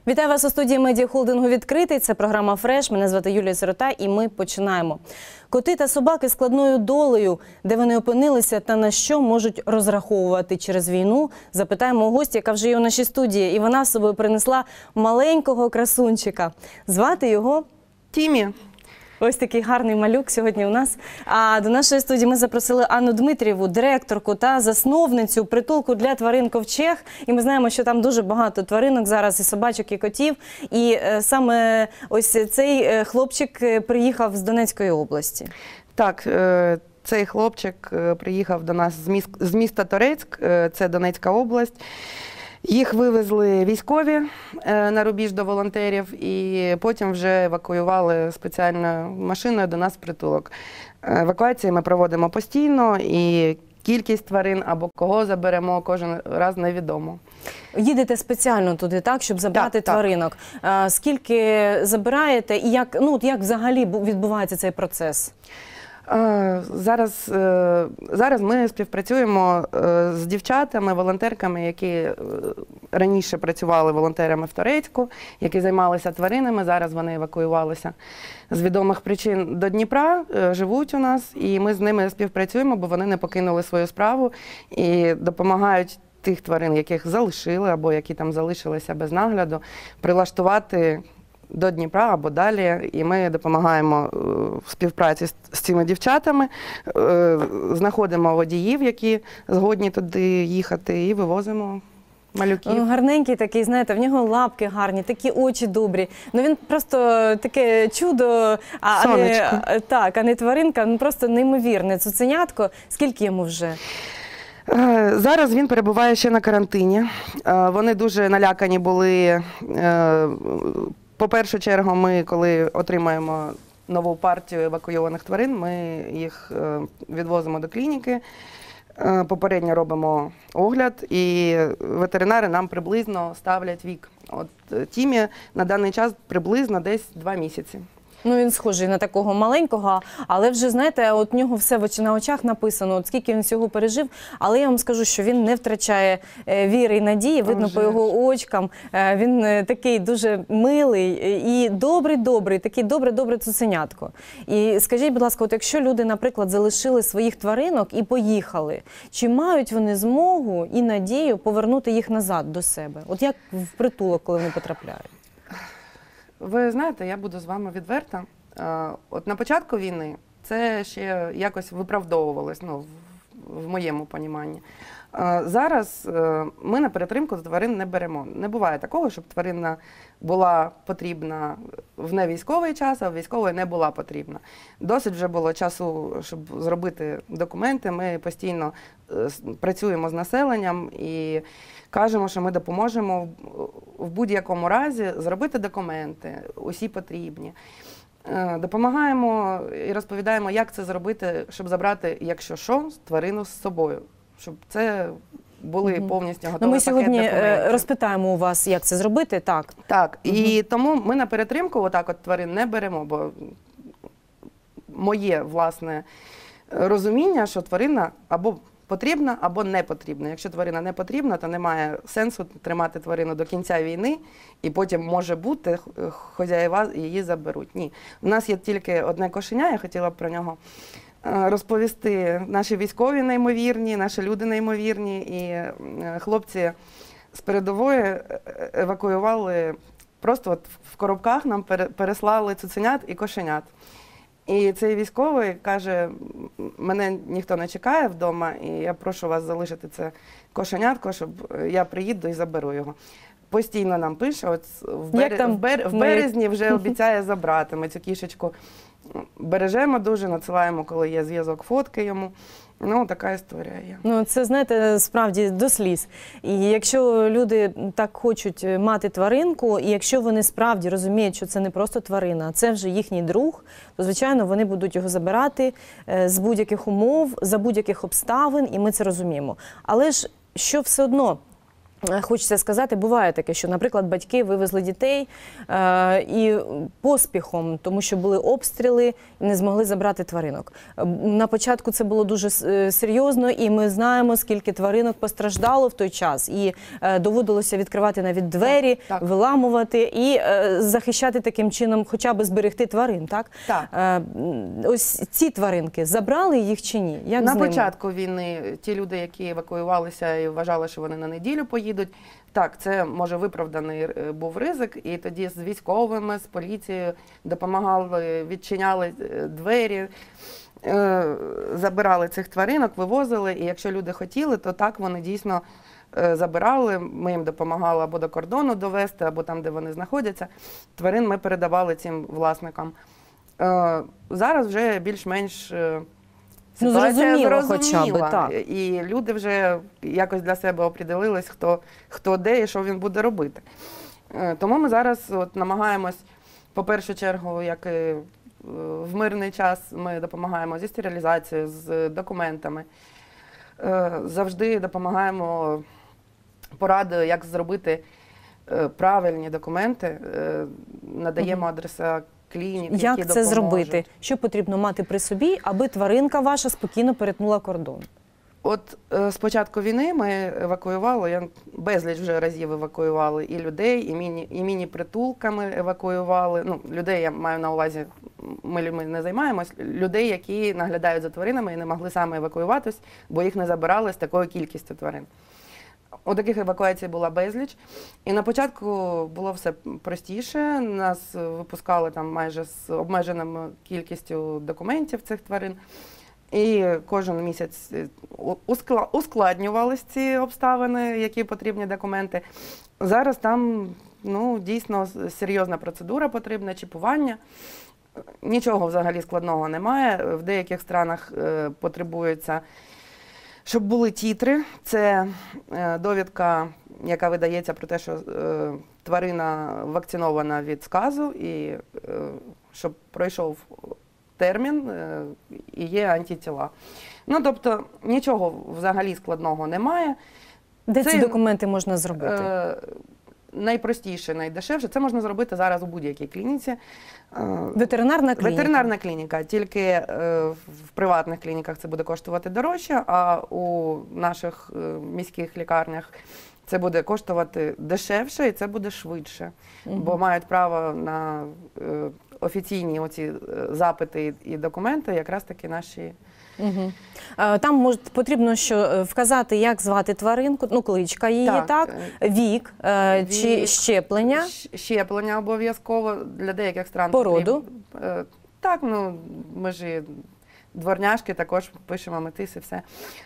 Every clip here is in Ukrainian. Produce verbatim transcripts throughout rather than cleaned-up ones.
Вітаю вас у студії медіахолдингу «Відкритий». Це програма «Фреш». Мене звати Юлія Сирота і ми починаємо. Коти та собаки складною долею, де вони опинилися та на що можуть розраховувати через війну, запитаємо у гості, яка вже є у нашій студії. І вона з собою принесла маленького красунчика. Звати його Тімі. Ось такий гарний малюк сьогодні у нас. А до нашої студії ми запросили Анну Дмитрієву, директорку та засновницю притулку для тварин «Ковчег». І ми знаємо, що там дуже багато тваринок зараз, і собачок, і котів. І е, саме ось цей е, хлопчик приїхав з Донецької області. Так, е, цей хлопчик е, приїхав до нас з, міс з міста Торецьк, е, це Донецька область. Їх вивезли військові на рубіж до волонтерів і потім вже евакуювали спеціальною машиною до нас в притулок. Евакуації ми проводимо постійно і кількість тварин або кого заберемо кожен раз невідомо. Їдете спеціально туди, так, щоб забрати так, тваринок. Так. Скільки забираєте і як, ну, як взагалі відбувається цей процес? Зараз, зараз ми співпрацюємо з дівчатами, волонтерками, які раніше працювали волонтерами в Торецьку, які займалися тваринами. Зараз вони евакуювалися з відомих причин до Дніпра, живуть у нас, і ми з ними співпрацюємо, бо вони не покинули свою справу і допомагають тих тварин, яких залишили або які там залишилися без нагляду, прилаштувати до Дніпра або далі, і ми допомагаємо в співпраці з цими дівчатами, знаходимо водіїв, які згодні туди їхати, і вивозимо малюків. Ну, гарненький такий, знаєте, в нього лапки гарні, такі очі добрі. Ну він просто таке чудо, а не, так, а не тваринка, ну просто неймовірне цуценятко. Скільки йому вже? Зараз він перебуває ще на карантині. Вони дуже налякані були. По першу чергу, ми, коли отримаємо нову партію евакуйованих тварин, ми їх відвозимо до клініки, попередньо робимо огляд, і ветеринари нам приблизно ставлять вік. От Тімі на даний час приблизно десь два місяці. Ну, він схожий на такого маленького, але вже, знаєте, от у нього все на очах написано, от скільки він всього пережив. Але я вам скажу, що він не втрачає віри і надії, видно по його очкам. Він такий дуже милий і добрий-добрий, такий добре-добре цуценятко. І скажіть, будь ласка, от якщо люди, наприклад, залишили своїх тваринок і поїхали, чи мають вони змогу і надію повернути їх назад до себе? От як в притулок, коли вони потрапляють? Ви знаєте, я буду з вами відверта. От на початку війни це ще якось виправдовувалось, ну, в моєму поніманні. Зараз ми на перетримку тварин не беремо. Не буває такого, щоб тварина була потрібна в невійськовий час, а в військовий не була потрібна. Досить вже було часу, щоб зробити документи. Ми постійно працюємо з населенням і кажемо, що ми допоможемо в будь-якому разі зробити документи, усі потрібні. Допомагаємо і розповідаємо, як це зробити, щоб забрати, якщо що, тварину з собою. Щоб це були угу. повністю готові. Ну, ми сьогодні документів. розпитаємо у вас, як це зробити, так? Так, угу. І тому ми на перетримку отак от тварин не беремо, бо моє власне розуміння, що тварина або потрібна, або не потрібна. Якщо тварина не потрібна, то немає сенсу тримати тварину до кінця війни, і потім, може бути, хазяїва її заберуть. Ні. У нас є тільки одне кошеня, я хотіла б про нього розповісти. Наші військові неймовірні, наші люди неймовірні, і хлопці з передової евакуювали, просто от в коробках нам переслали цуценят і кошенят. І цей військовий каже, мене ніхто не чекає вдома, і я прошу вас залишити це кошенятко, щоб я приїду і заберу його. Постійно нам пише, от в, бер... в, бер... в березні вже обіцяє забрати. Ми цю кішечку бережемо дуже, надсилаємо, коли є зв'язок, фотки йому. Ну, така історія є. Ну, це, знаєте, справді до сліз. І якщо люди так хочуть мати тваринку, і якщо вони справді розуміють, що це не просто тварина, а це вже їхній друг, то, звичайно, вони будуть його забирати з будь-яких умов, за будь-яких обставин, і ми це розуміємо. Але ж що все одно Хочеться сказати, буває таке, що, наприклад, батьки вивезли дітей е, і поспіхом, тому що були обстріли, і не змогли забрати тваринок. На початку це було дуже серйозно, і ми знаємо, скільки тваринок постраждало в той час. І е, доводилося відкривати навіть двері, так, так. виламувати і е, захищати таким чином, хоча б зберегти тварин. Так? Так. Е, ось ці тваринки, забрали їх чи ні? Як на з ними? початку війни ті люди, які евакуювалися і вважали, що вони на неділю поїдуть, так, це, може, виправданий був ризик, і тоді з військовими, з поліцією допомагали, відчиняли двері, забирали цих тваринок, вивозили, і якщо люди хотіли, то так, вони дійсно забирали, ми їм допомагали або до кордону довести, або там, де вони знаходяться. Тварин ми передавали цим власникам. Зараз вже більш-менш Ну, ситуація зрозуміло, зрозуміла, хоча б, так. І люди вже якось для себе оприділились, хто, хто де і що він буде робити. Тому ми зараз от намагаємось, по першу чергу, як і в мирний час, ми допомагаємо зі стерилізацією, з документами. Завжди допомагаємо порадою, як зробити правильні документи, надаємо адреса клінік, які Як це допоможуть. зробити? Що потрібно мати при собі, аби тваринка ваша спокійно перетнула кордон? От е, з початку війни ми евакуювали, я безліч вже разів евакуювали і людей, і міні, і міні-притулками евакуювали. Ну, людей я маю на увазі, ми людьми не займаємось, людей, які наглядають за тваринами і не могли саме евакуюватись, бо їх не забирали з такою кількістю тварин. У таких евакуацій була безліч. І на початку було все простіше. Нас випускали там майже з обмеженою кількістю документів цих тварин. І кожен місяць ускладнювалися ці обставини, які потрібні документи. Зараз там ну, дійсно серйозна процедура потрібна, чіпування. Нічого взагалі складного немає. В деяких странах е, потребується, щоб були тітри. Це е, довідка, яка видається про те, що е, тварина вакцинована від сказу, і е, щоб пройшов термін е, і є антитіла. Ну, тобто, нічого взагалі складного немає. Де це, ці документи можна зробити? Е, найпростіше, найдешевше. Це можна зробити зараз у будь-якій клініці. Ветеринарна клініка? Ветеринарна клініка. Тільки е, в приватних клініках це буде коштувати дорожче, а у наших е, міських лікарнях це буде коштувати дешевше і це буде швидше. Угу. Бо мають право на е, офіційні оці запити і документи якраз таки наші. Угу. Там може, потрібно що вказати, як звати тваринку, ну, кличка її, так, так? Вік, вік, чи щеплення? Щеплення обов'язково для деяких стран. Породу? Потрібно. Так, ну, ми ж дворняшки також пишемо метис і все.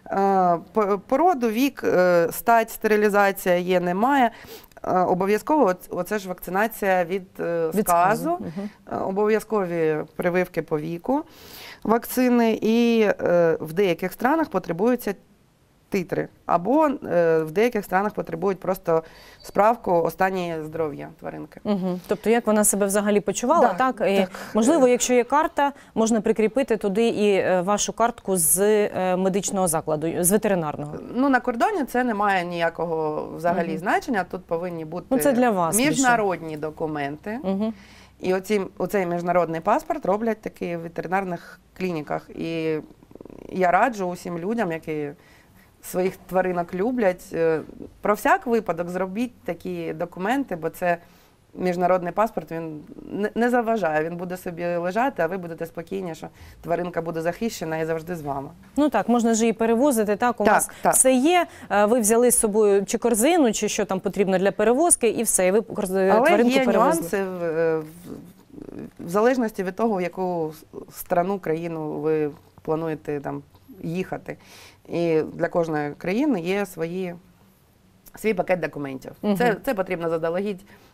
Породу, вік, стать, стерилізація є, немає. Обов'язково оце ж вакцинація від, від сказу, угу. Обов'язкові прививки по віку вакцини, і е, в деяких странах потребуються титри, або е, в деяких странах потребують просто справку останнє здоров'я тваринки. Угу. Тобто як вона себе взагалі почувала, да, так? І, так? Можливо, якщо є карта, можна прикріпити туди і вашу картку з медичного закладу, з ветеринарного. Ну, на кордоні це не має ніякого взагалі угу. значення, тут повинні бути ну, це для вас міжнародні більше. документи. Угу. І оці, оцей міжнародний паспорт роблять таки в ветеринарних клініках. І я раджу усім людям, які своїх тваринок люблять, про всяк випадок зробіть такі документи, бо це міжнародний паспорт, він не заважає, він буде собі лежати, а ви будете спокійні, що тваринка буде захищена і завжди з вами. Ну так, можна ж її перевозити, так, у так, вас так. все є, ви взяли з собою чи корзину, чи що там потрібно для перевозки, і все, і ви Але тваринку є перевезли. нюанси в, в, в залежності від того, в яку страну, країну ви плануєте там їхати. І для кожної країни є свої, свій пакет документів. Угу. Це, це потрібно заздалегідь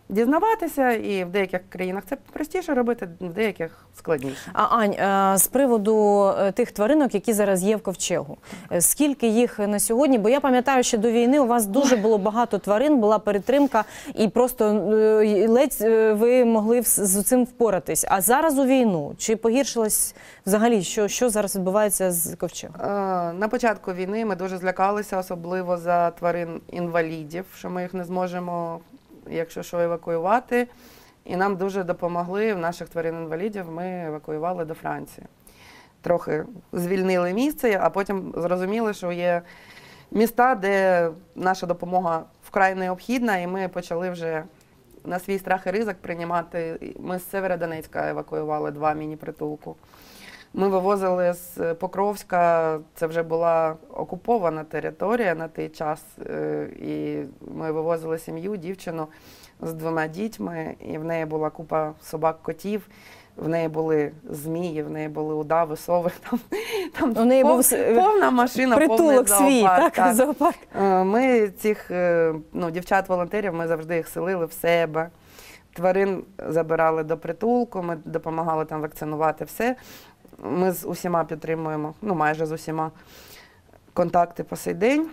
дізнаватися, і в деяких країнах це простіше робити, в деяких складніше. А Ань, е, з приводу е, тих тваринок, які зараз є в ковчегу, е, скільки їх на сьогодні? Бо я пам'ятаю, що до війни у вас дуже було багато тварин, була перетримка, і просто е, ледь е, ви могли вс- з цим впоратись. А зараз у війну, чи погіршилось взагалі, що, що зараз відбувається з ковчегом? Е, На початку війни ми дуже злякалися, особливо за тварин-інвалідів, що ми їх не зможемо, якщо що, евакуювати. І нам дуже допомогли в наших тварин-інвалідів, ми евакуювали до Франції. Трохи звільнили місце, а потім зрозуміли, що є міста, де наша допомога вкрай необхідна, і ми почали вже на свій страх і ризик приймати. Ми з Северодонецька евакуювали два міні-притулку. Ми вивозили з Покровська, це вже була окупована територія на той час, е, і ми вивозили сім'ю, дівчину з двома дітьми, і в неї була купа собак-котів, в неї були змії, в неї були удави, сови, там, там У неї пов- був с- повна машина, повний Притулок свій, зоопарк. так, зоопарк. Е, Ми цих е, ну, дівчат-волонтерів, ми завжди їх селили в себе. Тварин забирали до притулку, ми допомагали там вакцинувати все. Ми з усіма підтримуємо, ну майже з усіма, контакти по сей день.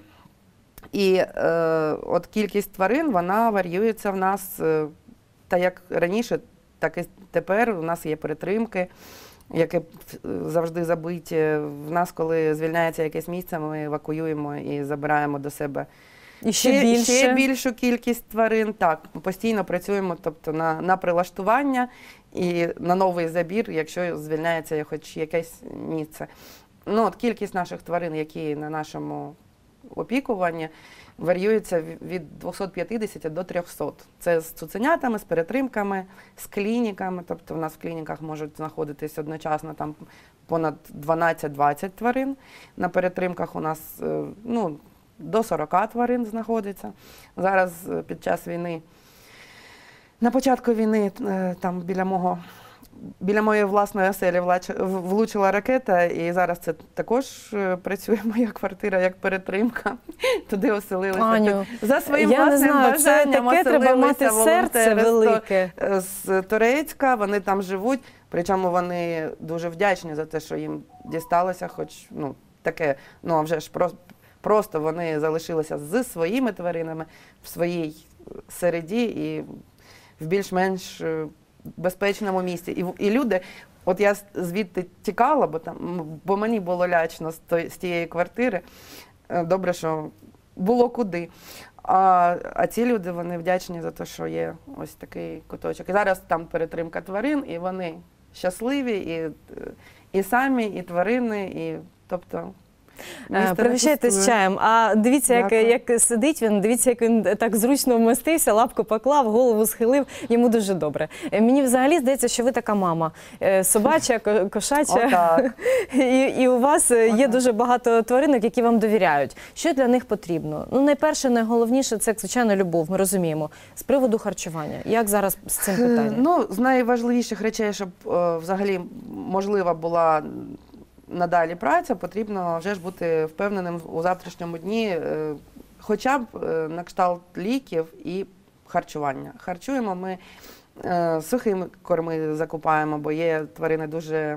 І е, от кількість тварин, вона варіюється в нас, е, та як раніше, так і тепер. У нас є перетримки, які завжди забиті. В нас, коли звільняється якесь місце, ми евакуюємо і забираємо до себе І ще, ще більше. ще більшу кількість тварин. Так, ми постійно працюємо, тобто на, на прилаштування і на новий забір, якщо звільняється хоч якесь місце. Ну, от кількість наших тварин, які на нашому опікуванні, варіюється від двохсот п'ятдесят до трьохсот. Це з цуценятами, з перетримками, з клініками. Тобто в нас в клініках можуть знаходитись одночасно там понад дванадцять-двадцять тварин. На перетримках у нас, ну, до сорока тварин знаходиться. Зараз під час війни, на початку війни, там біля мого, біля моєї власної оселі влучила ракета, і зараз це також працює моя квартира як перетримка. Туди оселилися. Аню, за своїм я не власним знаю, це бажанням таке треба мати оселилися серце волонтери з велике. з Турецька, вони там живуть, причому вони дуже вдячні за те, що їм дісталося, хоч, ну, таке, ну, а вже ж просто, просто вони залишилися зі своїми тваринами в своїй середі і в більш-менш безпечному місці. І, і люди, от я звідти тікала, бо там, бо мені було лячно з, той, з тієї квартири, добре, що було куди. А, а ці люди, вони вдячні за те, що є ось такий куточок. І зараз там перетримка тварин, і вони щасливі, і, і самі, і тварини, і, тобто... Пригощайтесь з чаєм. А дивіться, як, як сидить він, дивіться, як він так зручно вмостився, лапку поклав, голову схилив, йому дуже добре. Мені взагалі здається, що ви така мама. Собача, кошача. І, і у вас є Отак. Дуже багато тваринок, які вам довіряють. Що для них потрібно? Ну, найперше, найголовніше – це, звичайно, любов, ми розуміємо. З приводу харчування. Як зараз з цим питанням? Ну, з найважливіших речей, щоб о, взагалі можлива була надалі праця, потрібно вже ж бути впевненим у завтрашньому дні, хоча б на кшталт ліків і харчування. Харчуємо ми, сухими корми закупаємо, бо є тварини дуже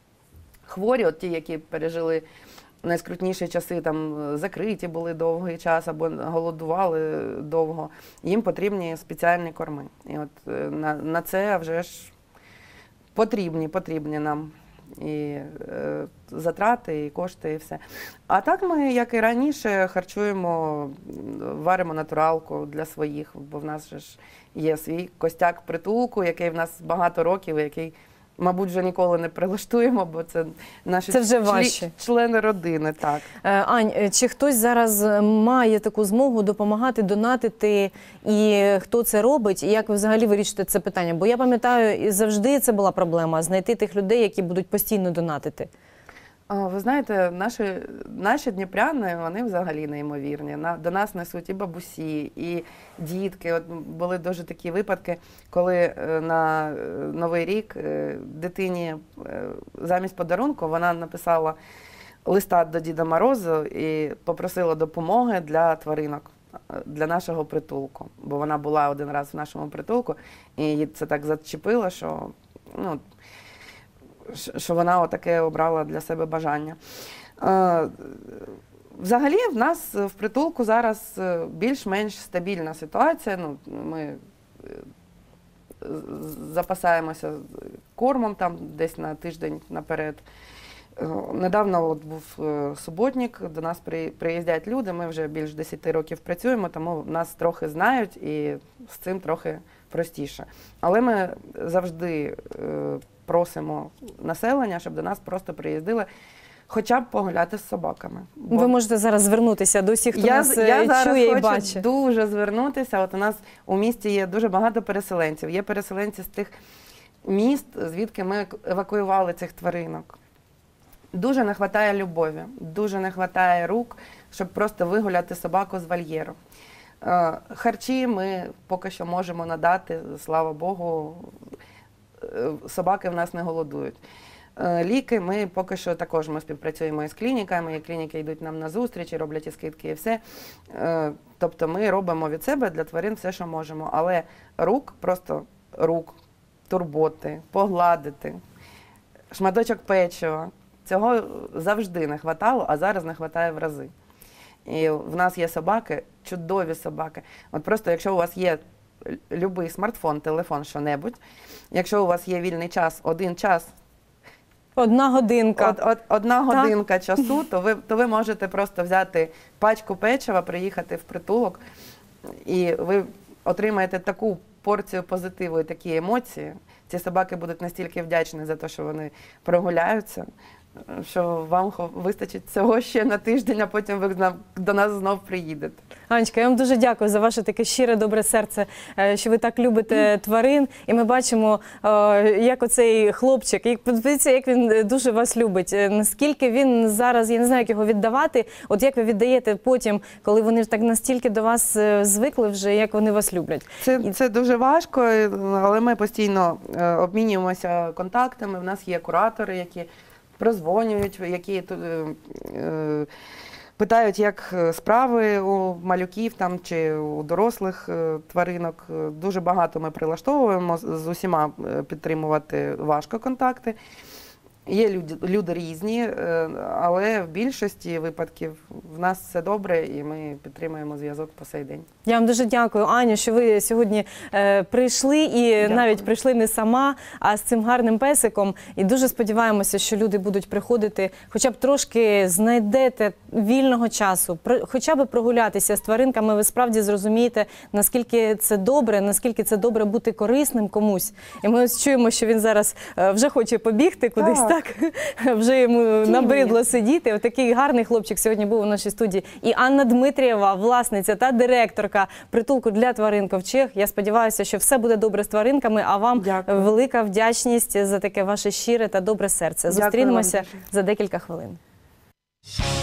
хворі, от ті, які пережили найскрутніші часи, там закриті були довгий час або голодували довго. Їм потрібні спеціальні корми. І от на, на це вже ж потрібні, потрібні нам і е, затрати, і кошти, і все. А так ми, як і раніше, харчуємо, варимо натуралку для своїх, бо в нас же ж є свій костяк притулку, який в нас багато років, який, мабуть, вже ніколи не прилаштуємо, бо це наші це вже члі, члени родини. Так. Ань, чи хтось зараз має таку змогу допомагати, донатити, і хто це робить, і як ви взагалі вирішуєте це питання? Бо я пам'ятаю, і завжди це була проблема – знайти тих людей, які будуть постійно донатити. Ви знаєте, наші, наші дніпряни, вони взагалі неймовірні. На, до нас несуть і бабусі, і дітки. От були дуже такі випадки, коли на Новий рік дитині замість подарунку вона написала листа до Діда Морозу і попросила допомоги для тваринок. для нашого притулку. Бо вона була один раз в нашому притулку, і її це так зачепило, що, ну, що вона отаке обрала для себе бажання. Взагалі, в нас в притулку зараз більш-менш стабільна ситуація. Ну, ми запасаємося кормом там десь на тиждень наперед. Недавно от був суботник, до нас приїздять люди, ми вже більш десяти років працюємо, тому нас трохи знають і з цим трохи простіше. Але ми завжди просимо населення, щоб до нас просто приїздили, хоча б погуляти з собаками. Бо ви можете зараз звернутися до всіх, хто я, нас я зараз чує і хочу бачить. дуже звернутися. От у нас у місті є дуже багато переселенців. Є переселенці з тих міст, звідки ми евакуювали цих тваринок. Дуже не вистачає любові, дуже не вистачає рук, щоб просто вигуляти собаку з вольєру. Харчі ми поки що можемо надати, слава Богу, собаки в нас не голодують. Ліки ми поки що також ми співпрацюємо із клініками, і клініки йдуть нам на зустрічі, роблять і скидки, і все. Тобто ми робимо від себе для тварин все, що можемо. Але рук, просто рук, турботи, погладити, шматочок печива, цього завжди не вистачало, а зараз не вистачає в рази. І в нас є собаки, чудові собаки. От просто якщо у вас є будь-який смартфон, телефон, що-небудь, якщо у вас є вільний час, один час, Одна годинка. Од, од, одна годинка так. часу, то ви, то ви можете просто взяти пачку печива, приїхати в притулок, і ви отримаєте таку порцію позитиву і такі емоції. Ці собаки будуть настільки вдячні за те, що вони прогуляються, що вам вистачить цього ще на тиждень, а потім ви до нас знов приїдете. Анечка, я вам дуже дякую за ваше таке щире, добре серце, що ви так любите тварин. І ми бачимо, як оцей хлопчик, як, подивіться, як він дуже вас любить. Наскільки він зараз, я не знаю, як його віддавати, от як ви віддаєте потім, коли вони так настільки до вас звикли вже, як вони вас люблять. Це, це дуже важко, але ми постійно обмінюємося контактами. В нас є куратори, які прозвонюють, які е, питають, як справи у малюків там, чи у дорослих е, тваринок. Дуже багато ми прилаштовуємо, з усіма підтримувати важко контакти. Є люди, люди різні, але в більшості випадків в нас все добре і ми підтримуємо зв'язок по сей день. Я вам дуже дякую, Аню, що ви сьогодні е, прийшли і дякую. Навіть прийшли не сама, а з цим гарним песиком. І дуже сподіваємося, що люди будуть приходити, хоча б трошки знайдете вільного часу, про, хоча б прогулятися з тваринками, ви справді зрозумієте, наскільки це добре, наскільки це добре бути корисним комусь. І ми ось чуємо, що він зараз е, вже хоче побігти кудись. Так. Так, вже йому набридло сидіти. Отакий гарний хлопчик сьогодні був у нашій студії. І Анна Дмитрієва, власниця та директорка притулку для тварин Ковчег. Я сподіваюся, що все буде добре з тваринками, а вам Дякую. Велика вдячність за таке ваше щире та добре серце. Зустрінемося за декілька хвилин.